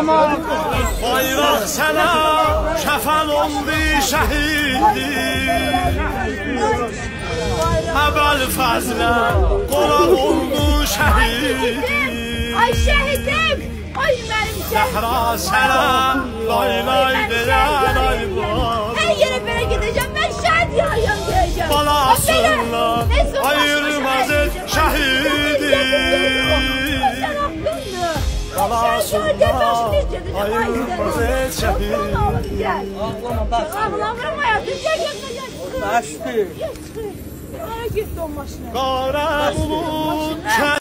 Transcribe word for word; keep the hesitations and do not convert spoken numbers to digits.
zaman. Bayraq sənə kəfən oldu şəhidi. Əbəl fəzlə qonaq oldu şəhidi. Ay şəhidim, ay mənim şəhidim. Zəhra sənə lay lay deyən ay var. Hər yerə belə gedəcəm, mən şəhid yayam deyəcəm. Balasınlar ayırmaz et şəhidi. Balasınlar ayırmaz et şəhidi. Ağlama bak. Ağlamırım hayatım, gel gel gel. Başdı. Ay gitti o maşına. Qara bulut